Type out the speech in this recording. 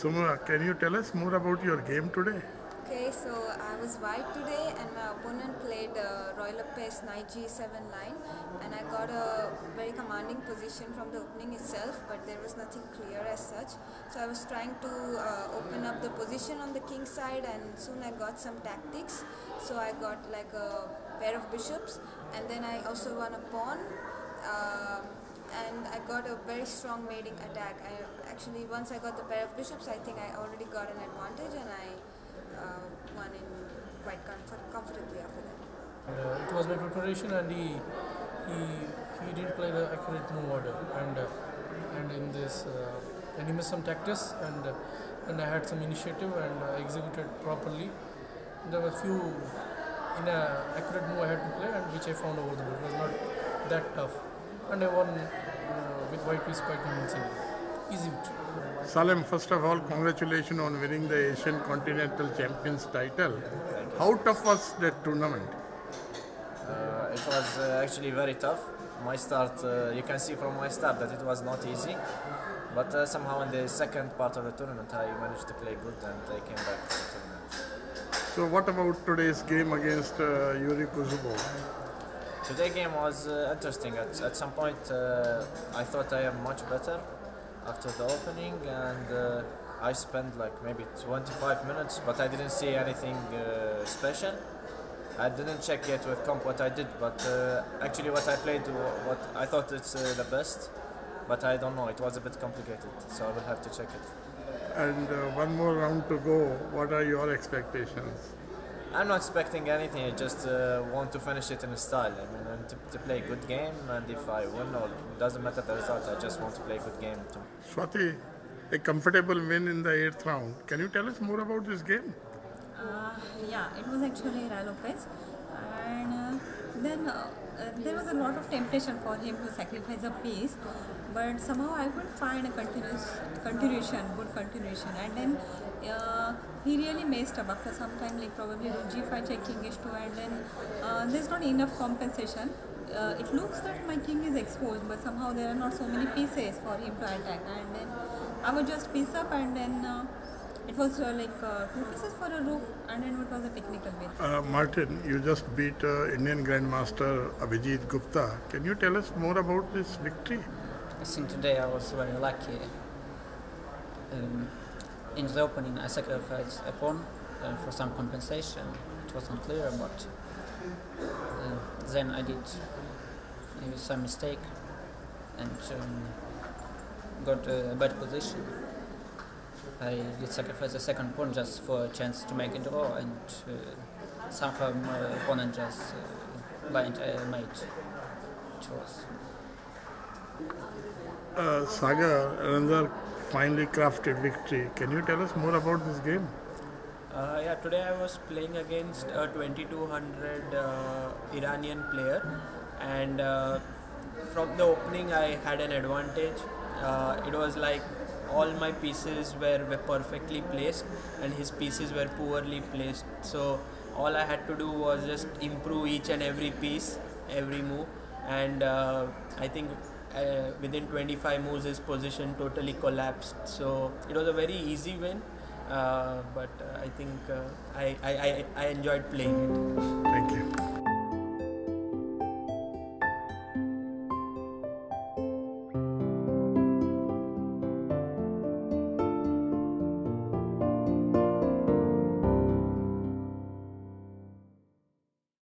Sumura, can you tell us more about your game today? Okay, so I was white today and my opponent played Royal Pace Knight G7 line, and I got a very commanding position from the opening itself, but there was nothing clear as such. So I was trying to open up the position on the king side, and soon I got some tactics. So I got like a pair of bishops, and then I also won a pawn. And I got a very strong mating attack. Actually, once I got the pair of bishops, I think I already got an advantage, and I won in quite comfortably after that. It was my preparation, and he didn't play the accurate move order, and in this and he missed some tactics, and I had some initiative and I executed properly. There were few in a accurate move I had to play, and which I found over the board. It was not that tough, and I won with white piece quite convincingly. Easy victory. Salem, first of all, congratulations on winning the Asian Continental Champions title. How tough was that tournament? It was actually very tough. My start, you can see from my start that it was not easy, but somehow in the second part of the tournament I managed to play good and I came back to the tournament. So what about today's game against Yuri Kuzubov? Today's game was interesting. At some point I thought I am much better after the opening, and I spent like maybe 25 minutes, but I didn't see anything special. I didn't check yet with comp what I did, but actually what I played, what I thought it's the best, but I don't know, it was a bit complicated, so I will have to check it. And one more round to go. What are your expectations? I'm not expecting anything, I just want to finish it in a style. I mean, and to play a good game, and if I win or doesn't matter the result, I just want to play a good game too. Swati, a comfortable win in the 8th round. Can you tell us more about this game? Yeah, it was actually Royal Lopez, and then there was a lot of temptation for him to sacrifice a piece, but somehow I couldn't find a good continuation, and then he really messed up after some time, like probably rook g5 check king h2, and then there's not enough compensation. It looks that my king is exposed, but somehow there are not so many pieces for him to attack, and then I was just piece up, and then it was like 2 pieces for a rook, and then it was a technical win. Martin, you just beat Indian Grandmaster Abhijit Gupta. Can you tell us more about this victory? I think today I was very lucky. In the opening I sacrificed a pawn for some compensation. It wasn't clear, but then I did maybe some mistake and got a bad position. I did sacrifice the second pawn just for a chance to make a draw, and somehow my opponent just blind mate choice. Sagar, another finely crafted victory. Can you tell us more about this game? Yeah, today I was playing against a 2200 Iranian player, and from the opening I had an advantage. It was like all my pieces were perfectly placed and his pieces were poorly placed, so all I had to do was just improve each and every piece, every move, and I think within 25 moves his position totally collapsed, so it was a very easy win, but I think I enjoyed playing it. Thank you.